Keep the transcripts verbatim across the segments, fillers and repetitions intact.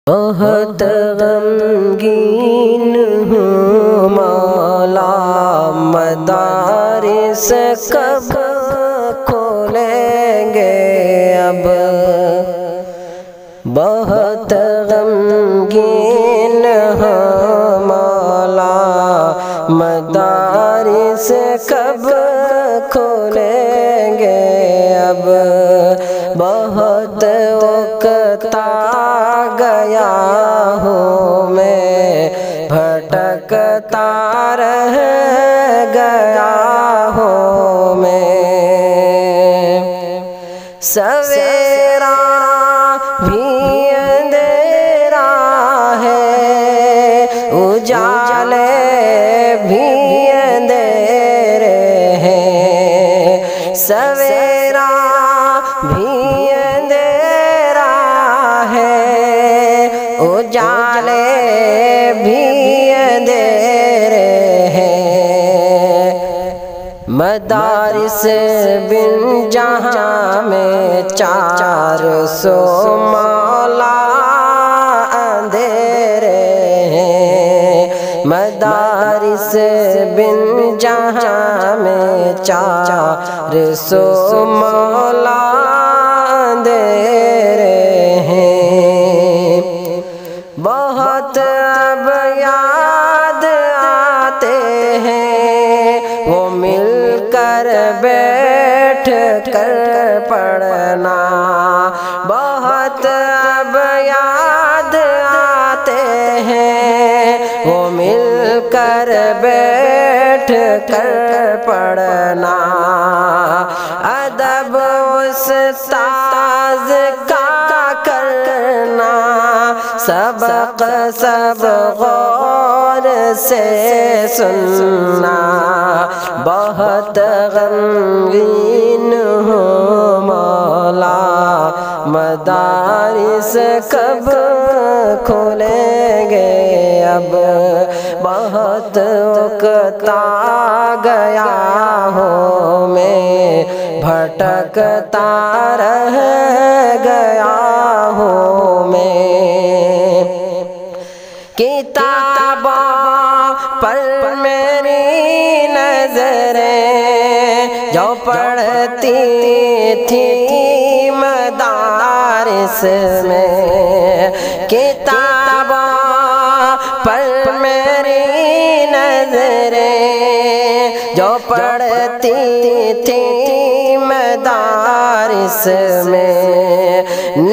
بہت غمگین ہوں مولا، مدارس کب کھولیں گے اب؟ بہت غمگین ہوں مولا، مدارس کب کھولیں گے اب؟ بہت اکتا گیا ہوں میں، بھٹکتا رہ گیا ہوں میں۔ سویرا بھی اندھیرا ہے، اجالے بھی اندھیرے ہیں۔ سویرا بھی اندھیرا ہے، اجالے بھی اندھیرے ہیں۔ مدارس بن جہاں میں چار سو مولا اندھیرے ہیں۔ مدارس بن جہاں میں چار سو مولا اندھیرے ہیں۔ بہت اب یاد آتے ہیں وہ مل کر بیٹھ کر پڑھنا، بہت اب یاد آتے ہیں وہ مل کر بیٹھ کر پڑھنا۔ ادب استاذ کا کرنا، سبق سب غور سے سننا۔ بہت غمگین ہوں مولا، مدارس کب کھولیں گے اب؟ بہت اکتا گیا ہوں میں، بھٹکتا رہ گیا ہوں میں۔ کتابوں پر میری نظریں جو پڑھتی تھی مدارس میں، کتابوں پر میری نظریں جو پڑھتی تھی مدارس میں،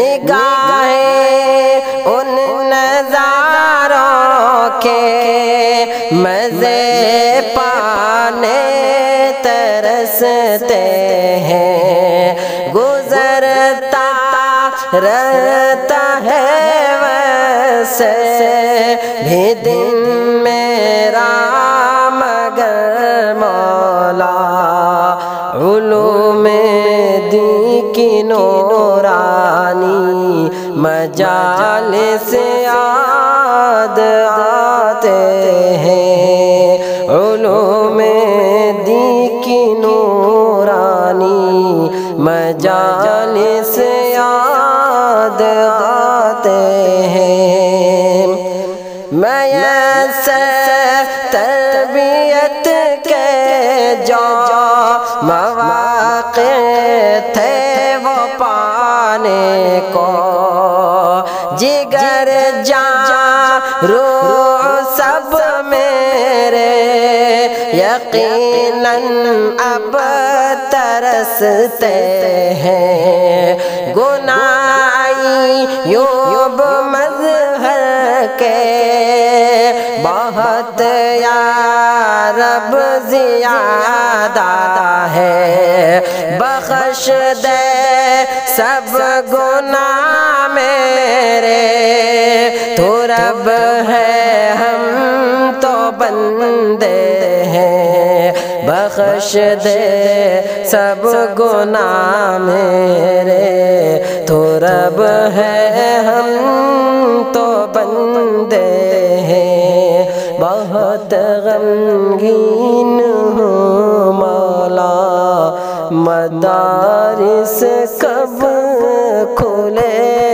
نگاہیں ان نظاروں کے مزے پانے ترستے ہیں۔ گزرتا رہتا ہے ویسے بھی دن میرا مگر مولا، علوم دین کی نورانی مجالس یاد آتے ہیں۔ علوم دین کی نورانی مجالس یاد آتے ہیں۔ میسر تربیت کے جو مواقع تھے وہ پانے کو، جگر جان روح سب میرے یقیناً اب ترستے ہیں۔ گناہی یوب مظہر کے بہت یا رب زیادہ ہے، بخش دے سب گناہ میرے، تو رب ہے ہم تو بندے ہیں، بخش دے سب گناہ میرے، تو رب ہے ہم تو بندے ہیں۔ بہت غمگین ہوں مولا، مدارس کب کھلے